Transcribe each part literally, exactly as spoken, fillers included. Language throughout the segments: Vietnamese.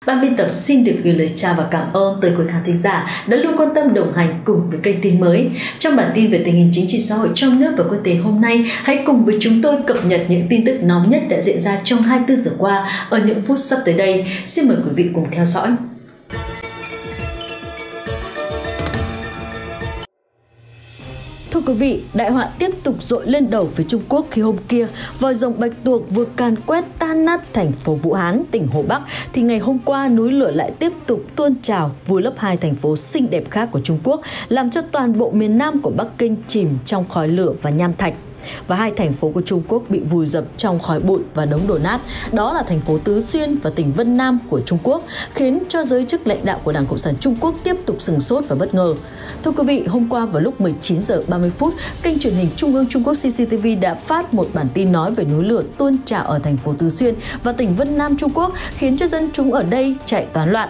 Ban biên tập xin được gửi lời chào và cảm ơn tới quý khán thính giả đã luôn quan tâm đồng hành cùng với kênh Tin Mới. Trong bản tin về tình hình chính trị xã hội trong nước và quốc tế hôm nay, hãy cùng với chúng tôi cập nhật những tin tức nóng nhất đã diễn ra trong hai mươi tư giờ qua ở những phút sắp tới đây. Xin mời quý vị cùng theo dõi. Thưa quý vị, đại họa tiếp tục dội lên đầu phía Trung Quốc khi hôm kia vòi rồng bạch tuộc vừa càn quét tan nát thành phố Vũ Hán, tỉnh Hồ Bắc, thì ngày hôm qua núi lửa lại tiếp tục tuôn trào vùi lấp hai thành phố xinh đẹp khác của Trung Quốc, làm cho toàn bộ miền Nam của Bắc Kinh chìm trong khói lửa và nham thạch. Và hai thành phố của Trung Quốc bị vùi dập trong khói bụi và đống đổ nát, đó là thành phố Tứ Xuyên và tỉnh Vân Nam của Trung Quốc, khiến cho giới chức lãnh đạo của Đảng Cộng sản Trung Quốc tiếp tục sửng sốt và bất ngờ. Thưa quý vị, hôm qua vào lúc mười chín giờ ba mươi phút, kênh truyền hình Trung ương Trung Quốc xê xê tê vê đã phát một bản tin nói về núi lửa tuôn trào ở thành phố Tứ Xuyên và tỉnh Vân Nam Trung Quốc, khiến cho dân chúng ở đây chạy toán loạn.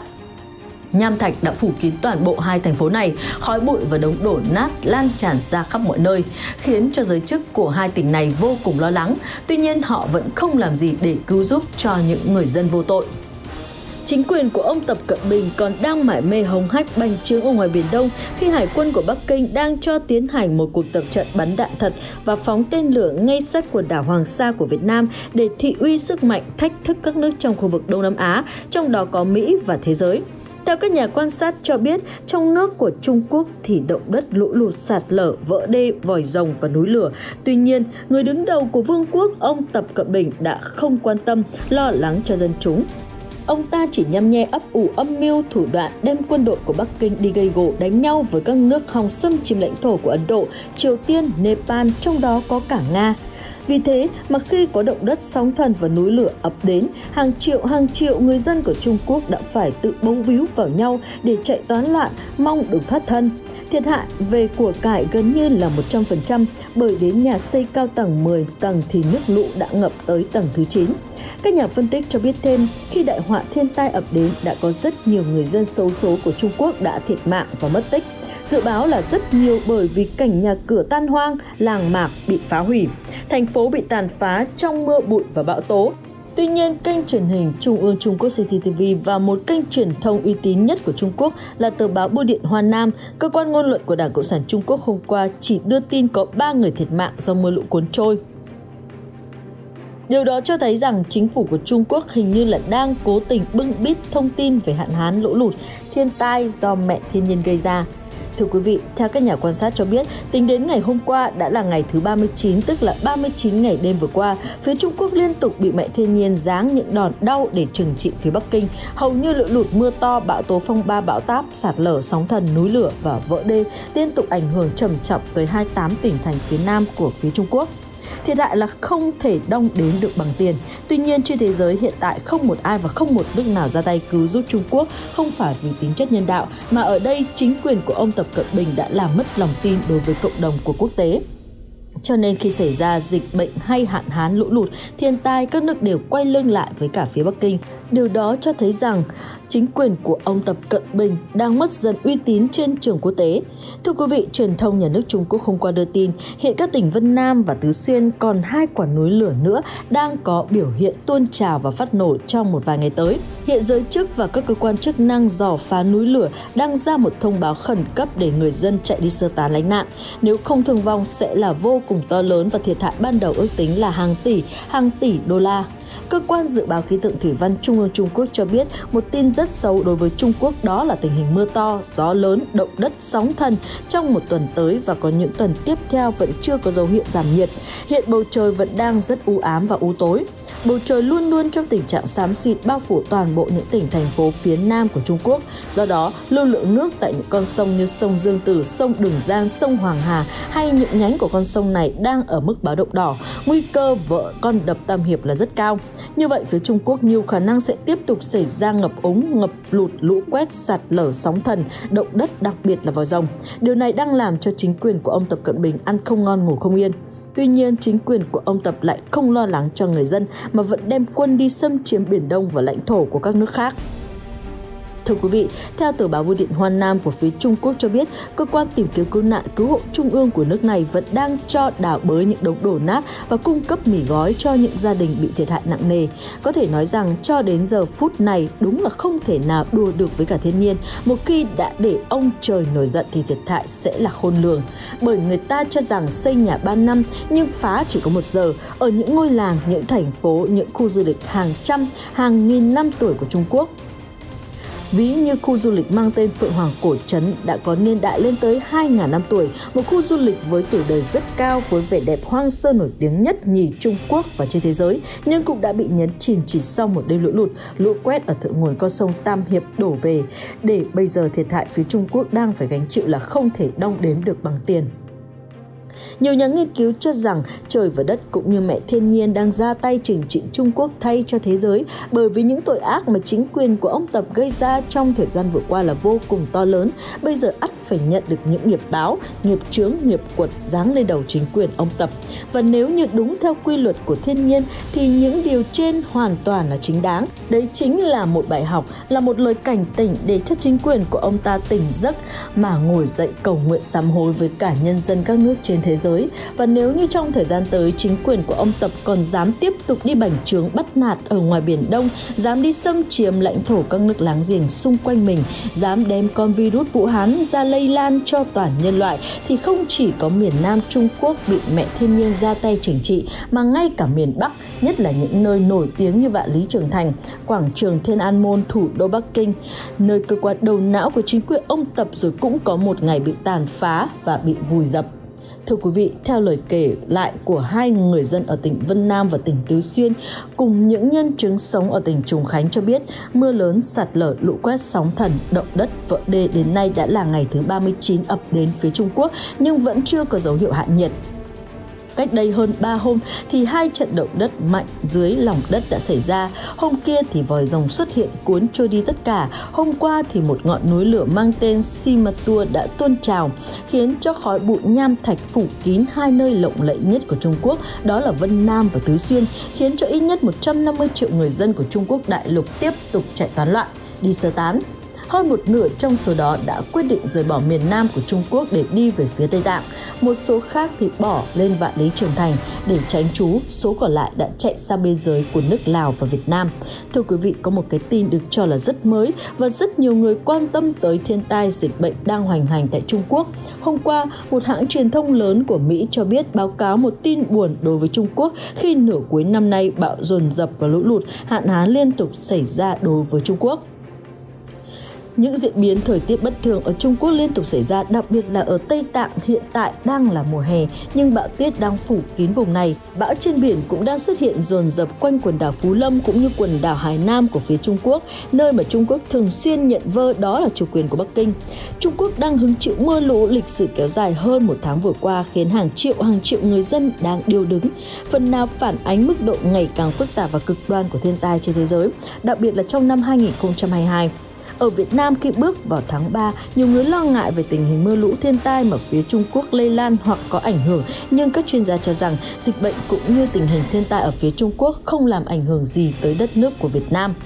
Nham thạch đã phủ kín toàn bộ hai thành phố này, khói bụi và đống đổ nát lan tràn ra khắp mọi nơi, khiến cho giới chức của hai tỉnh này vô cùng lo lắng. Tuy nhiên, họ vẫn không làm gì để cứu giúp cho những người dân vô tội. Chính quyền của ông Tập Cận Bình còn đang mải mê hống hách bành trướng ở ngoài Biển Đông khi Hải quân của Bắc Kinh đang cho tiến hành một cuộc tập trận bắn đạn thật và phóng tên lửa ngay sát quần đảo Hoàng Sa của Việt Nam để thị uy sức mạnh thách thức các nước trong khu vực Đông Nam Á, trong đó có Mỹ và thế giới. Theo các nhà quan sát cho biết, trong nước của Trung Quốc thì động đất, lũ lụt, sạt lở, vỡ đê, vòi rồng và núi lửa. Tuy nhiên, người đứng đầu của vương quốc, ông Tập Cận Bình đã không quan tâm, lo lắng cho dân chúng. Ông ta chỉ nhăm nhe ấp ủ âm mưu thủ đoạn đem quân đội của Bắc Kinh đi gây gổ đánh nhau với các nước hòng xâm chiếm lãnh thổ của Ấn Độ, Triều Tiên, Nepal, trong đó có cả Nga. Vì thế mà khi có động đất, sóng thần và núi lửa ập đến, hàng triệu hàng triệu người dân của Trung Quốc đã phải tự bấu víu vào nhau để chạy toán loạn, mong được thoát thân. Thiệt hại về của cải gần như là một trăm phần trăm, bởi đến nhà xây cao tầng mười tầng thì nước lũ đã ngập tới tầng thứ chín. Các nhà phân tích cho biết thêm, khi đại họa thiên tai ập đến đã có rất nhiều người dân xấu số của Trung Quốc đã thiệt mạng và mất tích. Dự báo là rất nhiều bởi vì cảnh nhà cửa tan hoang, làng mạc bị phá hủy, thành phố bị tàn phá trong mưa bụi và bão tố. Tuy nhiên, kênh truyền hình Trung ương Trung Quốc xê xê tê vê và một kênh truyền thông uy tín nhất của Trung Quốc là tờ báo Bưu điện Hoa Nam, cơ quan ngôn luận của Đảng Cộng sản Trung Quốc, hôm qua chỉ đưa tin có ba người thiệt mạng do mưa lũ cuốn trôi. Điều đó cho thấy rằng chính phủ của Trung Quốc hình như là đang cố tình bưng bít thông tin về hạn hán, lũ lụt, thiên tai do mẹ thiên nhiên gây ra. Thưa quý vị, theo các nhà quan sát cho biết, tính đến ngày hôm qua đã là ngày thứ ba mươi chín, tức là ba mươi chín ngày đêm vừa qua, phía Trung Quốc liên tục bị mẹ thiên nhiên giáng những đòn đau để trừng trị phía Bắc Kinh. Hầu như lũ lụt, mưa to, bão tố, phong ba, bão táp, sạt lở, sóng thần, núi lửa và vỡ đê liên tục ảnh hưởng trầm trọng tới hai mươi tám tỉnh thành phía Nam của phía Trung Quốc. Thiệt hại là không thể đong đếm được bằng tiền. Tuy nhiên, trên thế giới hiện tại không một ai và không một nước nào ra tay cứu giúp Trung Quốc, không phải vì tính chất nhân đạo, mà ở đây chính quyền của ông Tập Cận Bình đã làm mất lòng tin đối với cộng đồng của quốc tế. Cho nên khi xảy ra dịch bệnh hay hạn hán, lũ lụt, thiên tai, các nước đều quay lưng lại với cả phía Bắc Kinh. Điều đó cho thấy rằng chính quyền của ông Tập Cận Bình đang mất dần uy tín trên trường quốc tế. Thưa quý vị, truyền thông nhà nước Trung Quốc hôm qua đưa tin, hiện các tỉnh Vân Nam và Tứ Xuyên còn hai quả núi lửa nữa đang có biểu hiện tuôn trào và phát nổ trong một vài ngày tới. Hiện giới chức và các cơ quan chức năng dò phá núi lửa đang ra một thông báo khẩn cấp để người dân chạy đi sơ tán lánh nạn. Nếu không thương vong sẽ là vô cùng to lớn và thiệt hại ban đầu ước tính là hàng tỷ, hàng tỷ đô la. Cơ quan dự báo khí tượng thủy văn Trung ương Trung Quốc cho biết một tin rất xấu đối với Trung Quốc, đó là tình hình mưa to, gió lớn, động đất, sóng thần trong một tuần tới và có những tuần tiếp theo vẫn chưa có dấu hiệu giảm nhiệt. Hiện bầu trời vẫn đang rất u ám và u tối. Bầu trời luôn luôn trong tình trạng xám xịt bao phủ toàn bộ những tỉnh thành phố phía Nam của Trung Quốc. Do đó, lưu lượng nước tại những con sông như sông Dương Tử, sông Đường Giang, sông Hoàng Hà hay những nhánh của con sông này đang ở mức báo động đỏ. Nguy cơ vỡ con đập Tam Hiệp là rất cao. Như vậy, phía Trung Quốc nhiều khả năng sẽ tiếp tục xảy ra ngập úng, ngập lụt, lũ quét, sạt lở, sóng thần, động đất, đặc biệt là vòi rồng. Điều này đang làm cho chính quyền của ông Tập Cận Bình ăn không ngon ngủ không yên. Tuy nhiên, chính quyền của ông Tập lại không lo lắng cho người dân mà vẫn đem quân đi xâm chiếm Biển Đông và lãnh thổ của các nước khác. Thưa quý vị, theo tờ báo Bưu điện Hoa Nam của phía Trung Quốc cho biết, cơ quan tìm kiếm cứu nạn cứu hộ trung ương của nước này vẫn đang cho đào bới những đống đổ nát và cung cấp mì gói cho những gia đình bị thiệt hại nặng nề. Có thể nói rằng cho đến giờ phút này đúng là không thể nào đùa được với cả thiên nhiên. Một khi đã để ông trời nổi giận thì thiệt hại sẽ là khôn lường. Bởi người ta cho rằng xây nhà ba năm nhưng phá chỉ có một giờ. Ở những ngôi làng, những thành phố, những khu du lịch hàng trăm, hàng nghìn năm tuổi của Trung Quốc, ví như khu du lịch mang tên Phượng Hoàng Cổ Trấn đã có niên đại lên tới hai nghìn năm tuổi, một khu du lịch với tuổi đời rất cao với vẻ đẹp hoang sơ nổi tiếng nhất nhì Trung Quốc và trên thế giới, nhưng cũng đã bị nhấn chìm chỉ sau một đêm lũ lụt, lũ quét ở thượng nguồn con sông Tam Hiệp đổ về, để bây giờ thiệt hại phía Trung Quốc đang phải gánh chịu là không thể đong đếm được bằng tiền. Nhiều nhà nghiên cứu cho rằng trời và đất cũng như mẹ thiên nhiên đang ra tay trừng trị Trung Quốc thay cho thế giới, bởi vì những tội ác mà chính quyền của ông Tập gây ra trong thời gian vừa qua là vô cùng to lớn. Bây giờ ắt phải nhận được những nghiệp báo, nghiệp chướng, nghiệp quật giáng lên đầu chính quyền ông Tập. Và nếu như đúng theo quy luật của thiên nhiên thì những điều trên hoàn toàn là chính đáng. Đấy chính là một bài học, là một lời cảnh tỉnh để cho chính quyền của ông ta tỉnh giấc mà ngồi dậy cầu nguyện sám hối với cả nhân dân các nước trên thế giới. Và nếu như trong thời gian tới chính quyền của ông Tập còn dám tiếp tục đi bành trướng bắt nạt ở ngoài Biển Đông, dám đi xâm chiếm lãnh thổ các nước láng giềng xung quanh mình, dám đem con virus Vũ Hán ra lây lan cho toàn nhân loại, thì không chỉ có miền Nam Trung Quốc bị mẹ thiên nhiên ra tay trừng trị, mà ngay cả miền Bắc, nhất là những nơi nổi tiếng như Vạn Lý Trường Thành, quảng trường Thiên An Môn, thủ đô Bắc Kinh, nơi cơ quan đầu não của chính quyền ông Tập rồi cũng có một ngày bị tàn phá và bị vùi dập. Thưa quý vị, theo lời kể lại của hai người dân ở tỉnh Vân Nam và tỉnh Tứ Xuyên cùng những nhân chứng sống ở tỉnh Trùng Khánh cho biết, mưa lớn, sạt lở, lũ quét, sóng thần, động đất, vỡ đê đến nay đã là ngày thứ ba mươi chín ập đến phía Trung Quốc nhưng vẫn chưa có dấu hiệu hạ nhiệt. Cách đây hơn ba hôm thì hai trận động đất mạnh dưới lòng đất đã xảy ra. Hôm kia thì vòi rồng xuất hiện cuốn trôi đi tất cả. Hôm qua thì một ngọn núi lửa mang tên Simatua đã tuôn trào, khiến cho khói bụi nham thạch phủ kín hai nơi lộng lẫy nhất của Trung Quốc, đó là Vân Nam và Tứ Xuyên, khiến cho ít nhất một trăm năm mươi triệu người dân của Trung Quốc đại lục tiếp tục chạy tán loạn, đi sơ tán. Hơn một nửa trong số đó đã quyết định rời bỏ miền Nam của Trung Quốc để đi về phía Tây Tạng. Một số khác thì bỏ lên Vạn Lý Trường Thành để tránh trú, số còn lại đã chạy sang biên giới của nước Lào và Việt Nam. Thưa quý vị, có một cái tin được cho là rất mới và rất nhiều người quan tâm tới thiên tai dịch bệnh đang hoành hành tại Trung Quốc. Hôm qua, một hãng truyền thông lớn của Mỹ cho biết báo cáo một tin buồn đối với Trung Quốc khi nửa cuối năm nay bão dồn dập và lũ lụt, hạn hán liên tục xảy ra đối với Trung Quốc. Những diễn biến thời tiết bất thường ở Trung Quốc liên tục xảy ra, đặc biệt là ở Tây Tạng hiện tại đang là mùa hè, nhưng bão tuyết đang phủ kín vùng này. Bão trên biển cũng đang xuất hiện dồn dập quanh quần đảo Phú Lâm cũng như quần đảo Hải Nam của phía Trung Quốc, nơi mà Trung Quốc thường xuyên nhận vơ đó là chủ quyền của Bắc Kinh. Trung Quốc đang hứng chịu mưa lũ lịch sử kéo dài hơn một tháng vừa qua, khiến hàng triệu hàng triệu người dân đang điêu đứng, phần nào phản ánh mức độ ngày càng phức tạp và cực đoan của thiên tai trên thế giới, đặc biệt là trong năm hai nghìn không trăm hai mươi hai. Ở Việt Nam khi bước vào tháng ba, nhiều người lo ngại về tình hình mưa lũ thiên tai mà phía Trung Quốc lây lan hoặc có ảnh hưởng, nhưng các chuyên gia cho rằng dịch bệnh cũng như tình hình thiên tai ở phía Trung Quốc không làm ảnh hưởng gì tới đất nước của Việt Nam.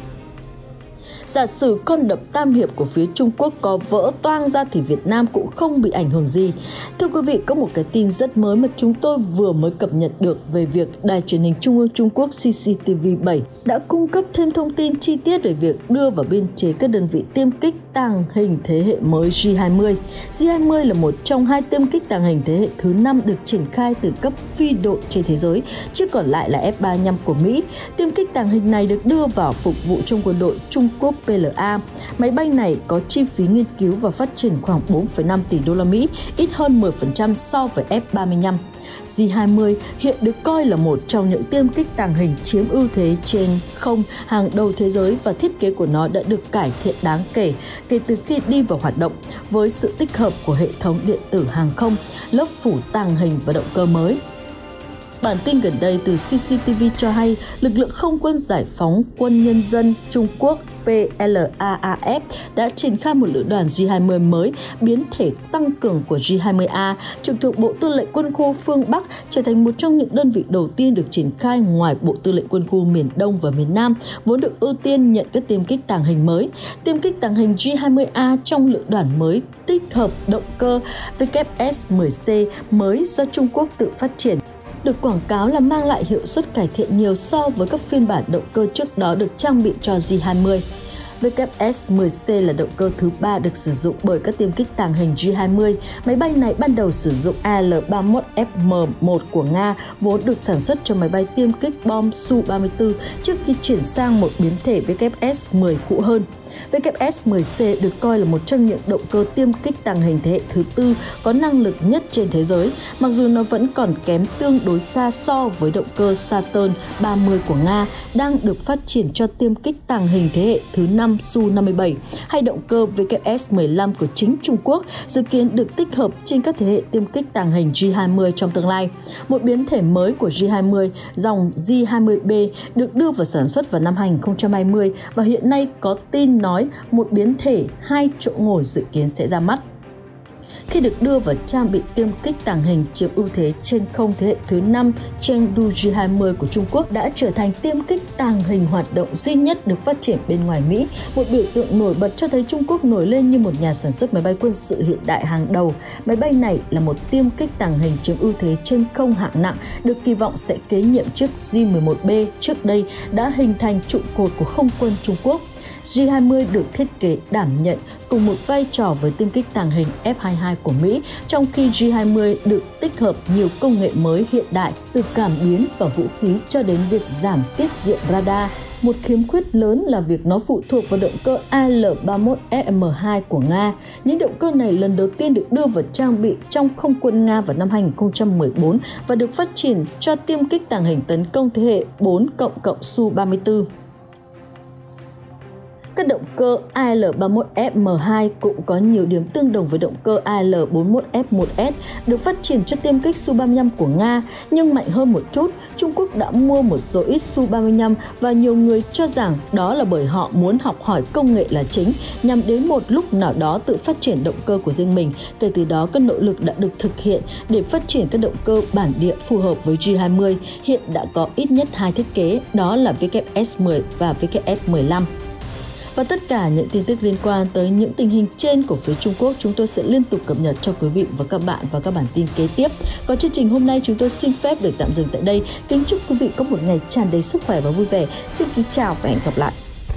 Giả sử con đập Tam Hiệp của phía Trung Quốc có vỡ toang ra thì Việt Nam cũng không bị ảnh hưởng gì. Thưa quý vị, có một cái tin rất mới mà chúng tôi vừa mới cập nhật được về việc Đài truyền hình Trung ương Trung Quốc C C T V bảy đã cung cấp thêm thông tin chi tiết về việc đưa vào biên chế các đơn vị tiêm kích tàng hình thế hệ mới J hai mươi. J hai mươi là một trong hai tiêm kích tàng hình thế hệ thứ năm được triển khai từ cấp phi đội trên thế giới, chứ còn lại là F ba mươi lăm của Mỹ. Tiêm kích tàng hình này được đưa vào phục vụ trong quân đội Trung Quốc P L A. Máy bay này có chi phí nghiên cứu và phát triển khoảng bốn phẩy năm tỷ đô la Mỹ, ít hơn mười phần trăm so với F ba mươi lăm. J hai mươi hiện được coi là một trong những tiêm kích tàng hình chiếm ưu thế trên không hàng đầu thế giới và thiết kế của nó đã được cải thiện đáng kể kể từ khi đi vào hoạt động với sự tích hợp của hệ thống điện tử hàng không, lớp phủ tàng hình và động cơ mới. Bản tin gần đây từ xê xê tê vê cho hay lực lượng không quân giải phóng quân nhân dân Trung Quốc pê lờ a a ép đã triển khai một lữ đoàn J hai mươi mới, biến thể tăng cường của J hai mươi A, trực thuộc Bộ Tư lệnh Quân khu phương Bắc, trở thành một trong những đơn vị đầu tiên được triển khai ngoài Bộ Tư lệnh Quân khu miền Đông và miền Nam, vốn được ưu tiên nhận các tiêm kích tàng hình mới. Tiêm kích tàng hình J hai mươi A trong lữ đoàn mới tích hợp động cơ W S mười C mới do Trung Quốc tự phát triển, được quảng cáo là mang lại hiệu suất cải thiện nhiều so với các phiên bản động cơ trước đó được trang bị cho J hai mươi. W S mười C là động cơ thứ ba được sử dụng bởi các tiêm kích tàng hình J hai mươi. Máy bay này ban đầu sử dụng A L ba mươi mốt F M một của Nga, vốn được sản xuất cho máy bay tiêm kích bom Su ba mươi tư trước khi chuyển sang một biến thể W S mười cũ hơn. W S mười C được coi là một trong những động cơ tiêm kích tàng hình thế hệ thứ tư có năng lực nhất trên thế giới, mặc dù nó vẫn còn kém tương đối xa so với động cơ Saturn ba mươi của Nga, đang được phát triển cho tiêm kích tàng hình thế hệ thứ năm Su năm mươi bảy, hay động cơ W S mười lăm của chính Trung Quốc, dự kiến được tích hợp trên các thế hệ tiêm kích tàng hình J hai mươi trong tương lai. Một biến thể mới của J hai mươi, dòng J hai mươi B, được đưa vào sản xuất vào năm hai nghìn không trăm hai mươi và hiện nay có tin nói một biến thể hai chỗ ngồi dự kiến sẽ ra mắt. Khi được đưa vào trang bị tiêm kích tàng hình chiếm ưu thế trên không thế hệ thứ năm, Chengdu J hai mươi của Trung Quốc đã trở thành tiêm kích tàng hình hoạt động duy nhất được phát triển bên ngoài Mỹ, một biểu tượng nổi bật cho thấy Trung Quốc nổi lên như một nhà sản xuất máy bay quân sự hiện đại hàng đầu. Máy bay này là một tiêm kích tàng hình chiếm ưu thế trên không hạng nặng, được kỳ vọng sẽ kế nhiệm chiếc J mười một B trước đây đã hình thành trụ cột của không quân Trung Quốc. J hai mươi được thiết kế đảm nhận cùng một vai trò với tiêm kích tàng hình F hai mươi hai của Mỹ, trong khi J hai mươi được tích hợp nhiều công nghệ mới hiện đại, từ cảm biến và vũ khí cho đến việc giảm tiết diện radar. Một khiếm khuyết lớn là việc nó phụ thuộc vào động cơ A L ba mươi mốt E M hai của Nga. Những động cơ này lần đầu tiên được đưa vào trang bị trong không quân Nga vào năm hai nghìn không trăm mười bốn và được phát triển cho tiêm kích tàng hình tấn công thế hệ bốn cộng cộng Su ba mươi tư. Các động cơ A L ba mươi mốt F M hai cũng có nhiều điểm tương đồng với động cơ A L bốn mươi mốt F một S được phát triển cho tiêm kích Su ba mươi lăm của Nga, nhưng mạnh hơn một chút. Trung Quốc đã mua một số ít Su ba mươi lăm và nhiều người cho rằng đó là bởi họ muốn học hỏi công nghệ là chính, nhằm đến một lúc nào đó tự phát triển động cơ của riêng mình. Kể từ đó, các nỗ lực đã được thực hiện để phát triển các động cơ bản địa phù hợp với J hai mươi. Hiện đã có ít nhất hai thiết kế, đó là W S mười và W S mười lăm. Và tất cả những tin tức liên quan tới những tình hình trên của phía Trung Quốc chúng tôi sẽ liên tục cập nhật cho quý vị và các bạn vào các bản tin kế tiếp. Còn chương trình hôm nay chúng tôi xin phép được tạm dừng tại đây. Kính chúc quý vị có một ngày tràn đầy sức khỏe và vui vẻ. Xin kính chào và hẹn gặp lại.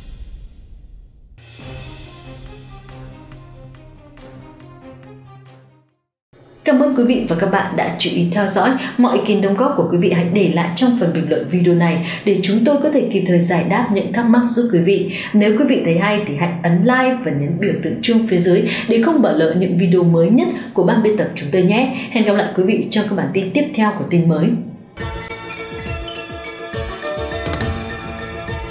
Cảm ơn quý vị và các bạn đã chú ý theo dõi. Mọi ý kiến đóng góp của quý vị hãy để lại trong phần bình luận video này để chúng tôi có thể kịp thời giải đáp những thắc mắc giúp quý vị. Nếu quý vị thấy hay thì hãy ấn like và nhấn biểu tượng chuông phía dưới để không bỏ lỡ những video mới nhất của ban biên tập chúng tôi nhé. Hẹn gặp lại quý vị trong các bản tin tiếp theo của tin mới.